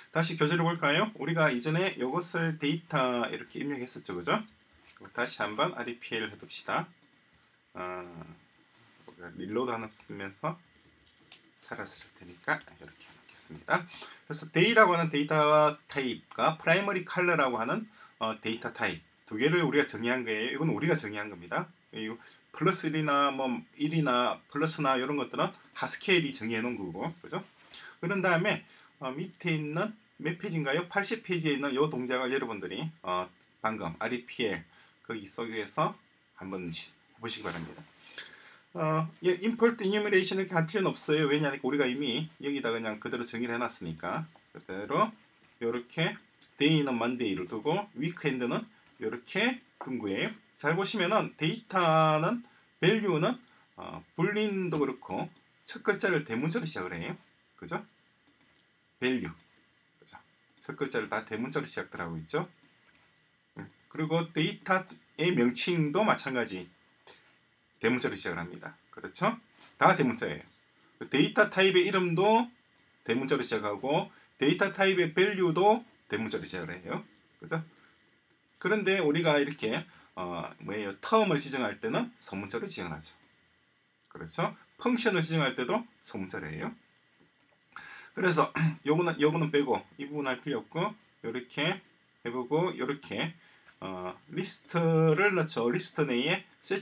다시 교재를 볼까요? 우리가 이전에 이것을 데이터 이렇게 입력했었죠, 그죠? 다시 한번 REPL 해둡시다. 릴로드 하나 쓰면서 살았을 테니까 이렇게 해놓겠습니다. 그래서 데이라고 하는 데이터 타입과 프라이머리 컬러라고 하는 데이터 타입 두 개를 우리가 정의한 거예요. 이건 우리가 정의한 겁니다. 이거 플러스 1이나 뭐 1이나 플러스나 이런 것들은 하스케일이 정의해 놓은 거고, 그죠? 그런 다음에 밑에 있는 몇 페이지인가요? 80페이지에 있는 이 동작을 여러분들이 방금 REPL 거기 속에서 한번 해보시기 바랍니다. import enumeration 이렇게 할 필요는 없어요. 왜냐하면 우리가 이미 여기다 그냥 그대로 정의를 해놨으니까. 그대로 이렇게 day는 monday를 두고 weekend는 이렇게 둔 거예요. 잘 보시면은 데이터는 value는 불린도 그렇고 첫 글자를 대문자로 시작을 해요. 그죠? value. 그죠? 첫 글자를 다 대문자로 시작들 하고 있죠. 그리고 데이터의 명칭도 마찬가지 대문자로 시작을 합니다. 그렇죠? 다 대문자예요. 데이터 타입의 이름도 대문자로 시작하고 데이터 타입의 value도 대문자로 시작을 해요. 그죠? 그런데 우리가 이렇게 뭐예요? 텀을 지정할 때는 소문자로 지정하죠. 그렇죠? 펑션을 지정할 때도 소문자로 해요. 그래서 요거는 빼고 이 부분 할 필요 없고 이렇게 해보고 이렇게 리스트를 넣죠. 리스트 내에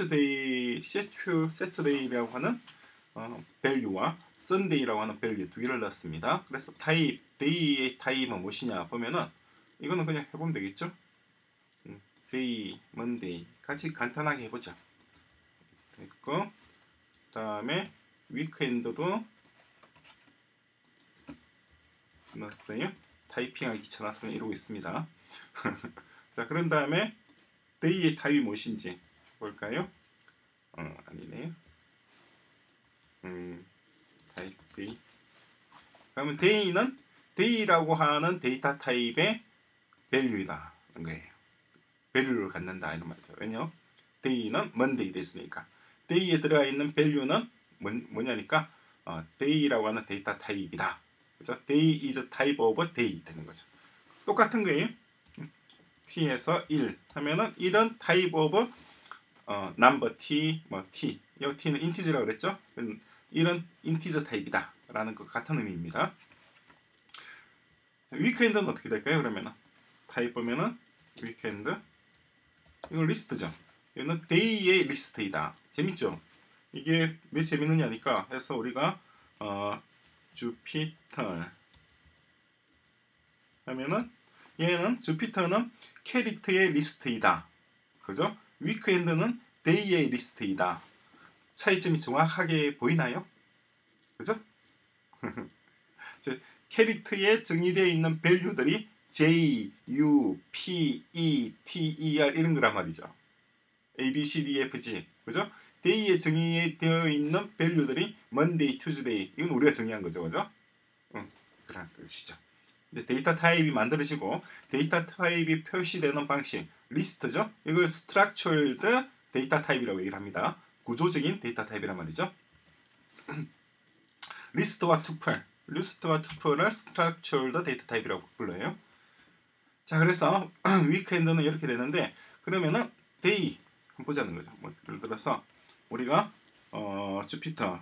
Saturday라고 하는 value와 Sunday라고 하는 value 두 개를 넣습니다. 그래서 타입, day의 타입은 무엇이냐 보면은 이거는 그냥 해보면 되겠죠. day, Monday 같이 간단하게 해보자. 됐고, 그 다음에 weekend도 넣었어요. 타이핑하기 귀찮아서 이러고 있습니다. 자, 그런 다음에 day의 타입이 무엇인지 볼까요? 아니네요. 타입 day. 그러면 day는 day라고 하는 데이터 타입의 value이다 는 거예요. value를 갖는다 이런 말이죠. 왜냐? day는 Monday 됐으니까. day에 들어가 있는 value는 뭐냐니까 day라고 하는 데이터 타입이다. 그죠? day is a type of day 되는 거죠. 똑같은 거예요. t에서 1 하면은 1은 type of number t 뭐 t. 이 t는 인티저라고 그랬죠? 1은 인티저 타입이다 라는 것 같은 의미입니다. 위크엔드는 어떻게 될까요? 그러면은 타입 보면은 위크엔드 이건 리스트죠. 이거는 day의 리스트이다. 재밌죠? 이게 왜 재밌느냐니까 해서 우리가 주피터 하면은 얘는 주피터는 캐릭터의 리스트이다. 그죠? 위크엔드는 데이의 리스트이다. 차이점이 정확하게 보이나요? 그죠? 캐릭터에 정의되어 있는 밸류들이 J, U, P, E, T, E, R 이런 거란 말이죠. A, B, C, D, F, G. 그죠? 데이에 정의되어 있는 밸류들이 Monday, Tuesday. 이건 우리가 정의한 거죠. 그죠? 그런 뜻이죠. 이제 데이터 타입이 만들어지고 데이터 타입이 표시되는 방식 리스트죠. 이걸 structured 데이터 타입이라고 얘기를 합니다. 구조적인 데이터 타입이란 말이죠. 리스트와 투플을 structured 데이터 타입이라고 불러요. 자, 그래서 위크엔드는 이렇게 되는데 그러면은 데이 한번 보자는 거죠. 뭐 예를 들어서 우리가 주피터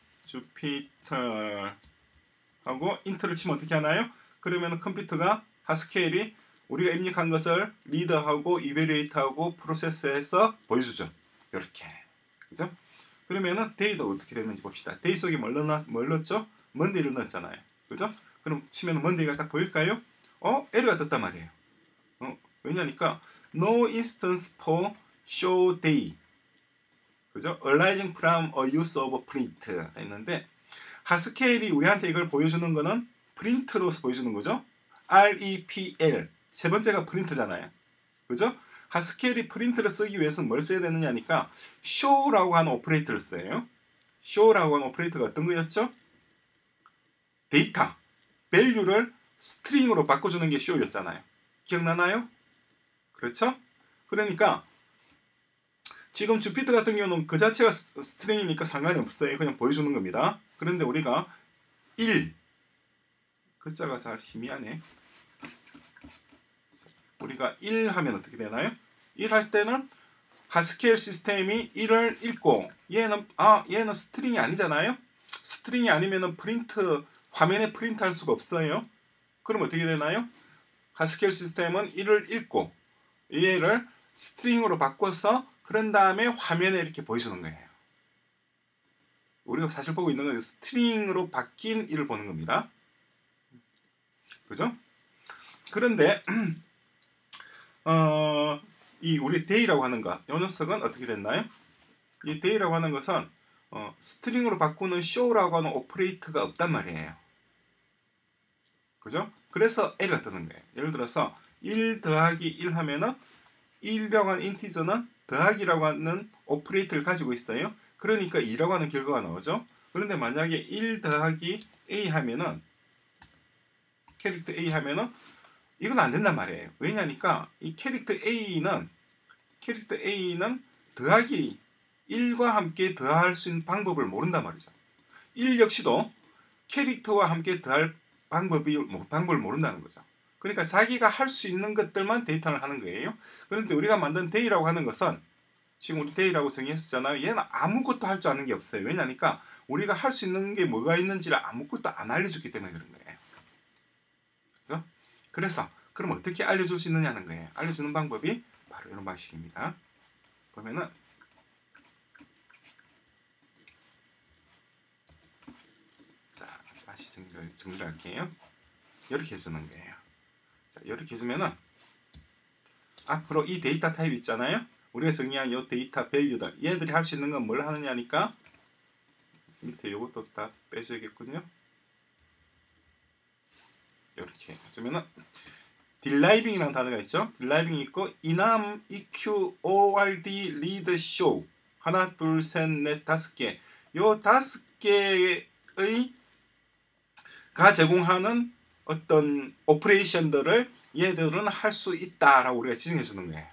하고 인트를 치면 어떻게 하나요? 그러면 컴퓨터가 하스케일이 우리가 입력한 것을 리드하고 이베리에이트하고 프로세스해서 보여주죠. 이렇게. 그죠? 그러면은 데이도 어떻게 되는지 봅시다. 데이 속에 뭘 넣었죠? 먼데이를 넣었잖아요. 그죠? 그럼 치면 먼데이가 딱 보일까요? 에러가 떴단 말이에요. 왜냐니까 no instance for show day. 그죠? arising from a use of print 했는데 하스케일이 우리한테 이걸 보여주는 거는 프린트로서 보여주는 거죠. REPL 세 번째가 프린트잖아요. 그죠? 하스케일이 프린트를 쓰기 위해서는 뭘 써야 되느냐니까 show라고 하는 오퍼레이터를 써요. show라고 하는 오퍼레이터가 어떤 거였죠? 데이터, value를 스트링으로 바꿔주는 게 show였잖아요. 기억나나요? 그렇죠? 그러니까 지금 주피터 같은 경우는 그 자체가 스트링이니까 상관이 없어요. 그냥 보여주는 겁니다. 그런데 우리가 1 글자가 잘 희미하네. 우리가 1 하면 어떻게 되나요? 1 할 때는 하스케일 시스템이 1을 읽고 얘는 스트링이 아니잖아요. 스트링이 아니면은 화면에 프린트 할 수가 없어요. 그럼 어떻게 되나요? 하스케일 시스템은 1을 읽고 얘를 스트링으로 바꿔서 그런 다음에 화면에 이렇게 보여주는 거예요. 우리가 사실 보고 있는 건 스트링으로 바뀐 1을 보는 겁니다. 그죠? 그런데 이 우리 day라고 하는 것, 이 녀석은 어떻게 됐나요? 이 day라고 하는 것은 스트링으로 바꾸는 show라고 하는 오퍼레이터가 없단 말이에요. 그죠? 그래서 L가 뜨는 거예요. 예를 들어서 1 더하기 1 하면은 1이라고 하는 인티저는 더하기라고 하는 오퍼레이터를 가지고 있어요. 그러니까 2라고 하는 결과가 나오죠. 그런데 만약에 1 더하기 A 하면은 캐릭터 A 하면은 이건 안 된단 말이에요. 왜냐니까 이 캐릭터 A는 더하기 1과 함께 더할 수 있는 방법을 모른단 말이죠. 1 역시도 캐릭터와 함께 더할 방법을 모른다는 거죠. 그러니까 자기가 할 수 있는 것들만 데이터를 하는 거예요. 그런데 우리가 만든 day라고 하는 것은 지금 우리 day라고 정의했었잖아요. 얘는 아무것도 할 줄 아는 게 없어요. 왜냐니까 우리가 할 수 있는 게 뭐가 있는지를 아무것도 안 알려줬기 때문에 그런 거예요. 그죠? 그래서 그럼 어떻게 알려줄 수 있느냐는 거예요. 알려주는 방법이 바로 이런 방식입니다. 보면은 자 다시 정리를 할게요. 이렇게 해주는 거예요. 자 이렇게 해주면은 앞으로 이 데이터 타입 있잖아요. 우리가 정의한 이 데이터 밸류들 얘들이 할 수 있는 건 뭘 하느냐니까 밑에 이것도 다 빼줘야겠군요. 이렇게 해주면은 deriving이라는 단어가 있죠. deriving 있고 enum, eq, ord, read, show 하나, 둘, 셋, 넷, 5개 요 5개의 가 제공하는 어떤 오퍼레이션들을 얘들은 할 수 있다라고 우리가 지정해 주는 거예요.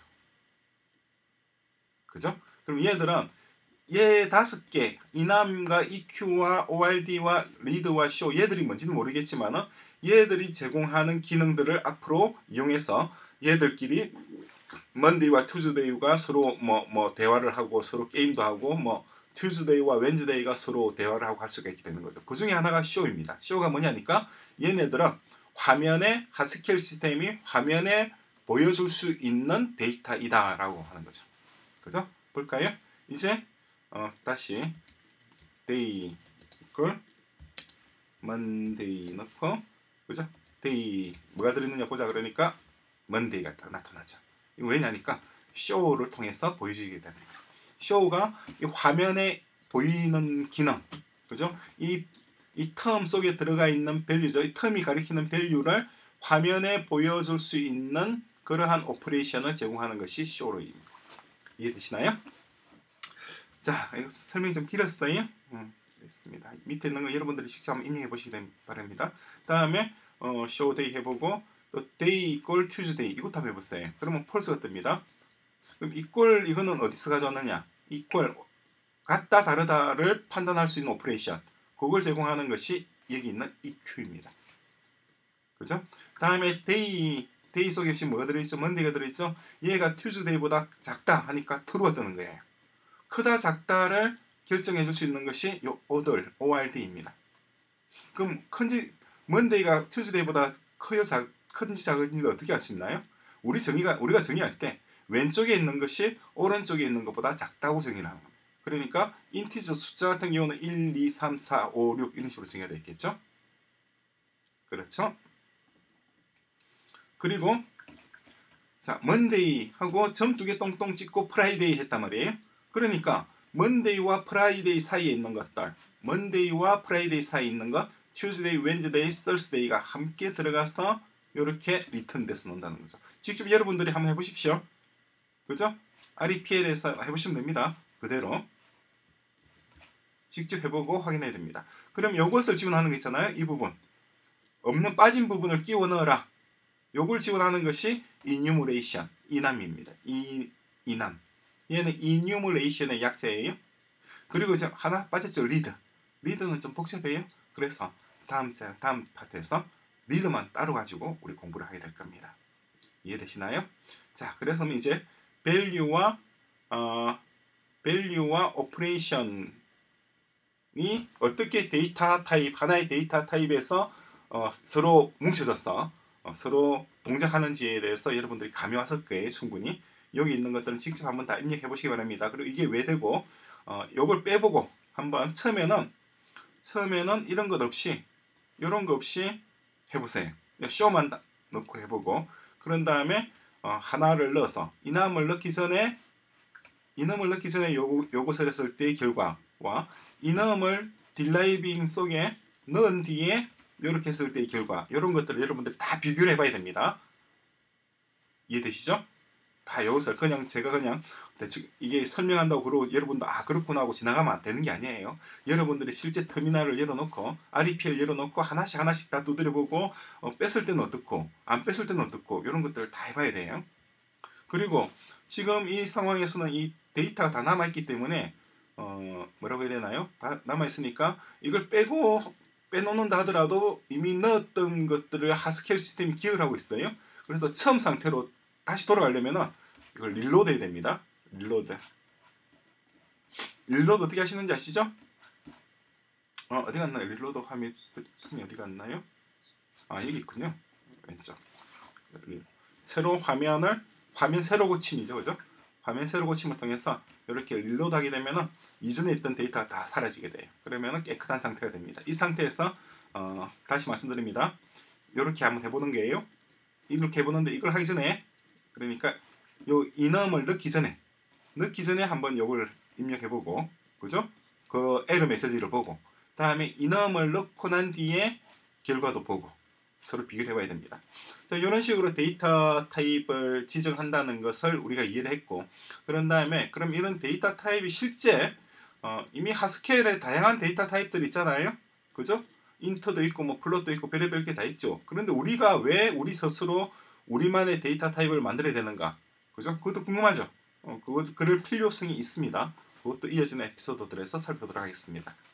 그죠? 그럼 얘들은 얘 5개 enum과 eq와 ord와 read와 show 얘들이 뭔지는 모르겠지만은 얘들이 제공하는 기능들을 앞으로 이용해서 얘들끼리 monday와 tuesday가 서로 뭐 대화를 하고 서로 게임도 하고 뭐 tuesday와 wednesday가 서로 대화를 하고 할 수가 있게 되는 거죠. 그 중에 하나가 show입니다. show가 뭐냐니까 얘네들은 화면에 하스케일 시스템이 화면에 보여줄 수 있는 데이터이다라고 하는 거죠. 그죠? 볼까요? 이제 다시 day equal monday 넣고 그죠? day 뭐가 들어있느냐 보자 그러니까 monday가 딱 나타나죠. 이거 왜냐니까 show를 통해서 보여주게 됩니다. show가 이 화면에 보이는 기능 그죠? 이 텀 속에 들어가 있는 밸류죠. 이 텀이 가리키는 밸류를 화면에 보여줄 수 있는 그러한 오퍼레이션을 제공하는 것이 show입니다. 이해되시나요? 자, 이거 설명이 좀 길었어요. 됐습니다. 밑에 있는 거 여러분들이 직접 한번 입력해 보시기 바랍니다. 다음에 show day 해보고 또 day equal Tuesday 이것도 한번 해보세요. 그러면 false가 뜹니다. 그럼 equal 이거는 어디서 가져왔느냐? equal 같다 다르다를 판단할 수 있는 오퍼레이션 그걸 제공하는 것이 여기 있는 EQ입니다. 그죠? 다음에 day 속에 혹시 뭐가 들어있죠? monday가 들어있죠? 얘가 Tuesday보다 작다 하니까 true가 뜨는 거예요. 크다 작다를 결정해 줄 수 있는 것이 요 ORD입니다. 그럼 monday가 Tuesday보다 큰지 작은지 어떻게 알 수 있나요? 우리가 정의할 때 왼쪽에 있는 것이 오른쪽에 있는 것보다 작다고 정의를 하는 겁니다. 그러니까 인티저 숫자 같은 경우는 1, 2, 3, 4, 5, 6 이런 식으로 정의가 되어 있겠죠? 그렇죠? 그리고 자, Monday 하고 점 2개 똥똥 찍고 Friday 했단 말이에요. 그러니까 Monday와 Friday 사이에 있는 것들 Monday와 Friday 사이에 있는 것 Tuesday, Wednesday, Thursday가 함께 들어가서 이렇게 리턴돼서 논다는 거죠. 직접 여러분들이 한번 해보십시오. 그죠? REPL에서 해보시면 됩니다. 그대로 직접 해보고 확인해야 됩니다. 그럼 이것을 지원하는 거 있잖아요. 이 부분 없는 빠진 부분을 끼워 넣어라. 요걸 지원하는 것이 enumeration, 이남입니다. 이남. 얘는 enumeration의 약자예요. 그리고 이제 하나 빠졌죠. read. read는 좀 복잡해요. 그래서 다음 파트에서 리더만 따로 가지고 우리 공부를 하게 될 겁니다. 이해되시나요? 자, 그래서 이제 value와 오퍼레이션이 어떻게 데이터 타입 하나의 데이터 타입에서 서로 뭉쳐져서 서로 동작하는지에 대해서 여러분들이 감이 왔을 거예요. 충분히 여기 있는 것들은 직접 한번 다 입력해 보시기 바랍니다. 그리고 이게 왜 되고 요걸 빼보고 한번 처음에는 이런 것 없이 이런 거 없이 해보세요. 쇼만 넣고 해보고 그런 다음에 하나를 넣어서 이놈을 넣기 전에 요것을 했을 때의 결과와 이놈을 딜라이빙 속에 넣은 뒤에 이렇게 했을 때의 결과 이런 것들을 여러분들이 다 비교를 해봐야 됩니다. 이해되시죠? 다 이것을 그냥 제가 그냥 대충 이게 설명한다고 그러고 여러분도 그렇구나 하고 지나가면 안 되는 게 아니에요. 여러분들이 실제 터미널을 열어놓고 REP를 열어놓고 하나씩 다 두드려보고 뺐을 때는 어떻고 안 뺐을 때는 어떻고 이런 것들을 다 해봐야 돼요. 그리고 지금 이 상황에서는 이 데이터가 다 남아있기 때문에 뭐라고 해야 되나요? 다 남아있으니까 이걸 빼놓는다 하더라도 이미 넣었던 것들을 하스켈 시스템이 기억을 하고 있어요. 그래서 처음 상태로 다시 돌아가려면은 이걸 릴로드 해야 됩니다. 릴로드 어떻게 하시는지 아시죠? 어디 갔나요? 릴로드 화면이 어디 갔나요? 여기 있군요. 왼쪽. 새로 화면 새로 고침이죠, 그죠? 화면 새로 고침을 통해서 이렇게 릴로드 하게 되면은 이전에 있던 데이터가 다 사라지게 돼요. 그러면은 깨끗한 상태가 됩니다. 이 상태에서 다시 말씀드립니다. 이렇게 한번 해보는 거예요. 이렇게 해보는데 이걸 하기 전에 그러니까 요 이넘을 넣기 전에 한번 요걸 입력해보고 그죠? 그 에러 메시지를 보고 다음에 이넘을 넣고 난 뒤에 결과도 보고 서로 비교를 해봐야 됩니다. 자, 이런 식으로 데이터 타입을 지정한다는 것을 우리가 이해를 했고 그런 다음에 그럼 이런 데이터 타입이 실제 이미 하스켈에 다양한 데이터 타입들 있잖아요. 그죠? 인터도 있고 뭐 플롯도 있고 별의별 게 다 있죠. 그런데 우리가 왜 우리 스스로 우리만의 데이터 타입을 만들어야 되는가? 그죠? 그것도 궁금하죠? 그럴 필요성이 있습니다. 그것도 이어지는 에피소드들에서 살펴보도록 하겠습니다.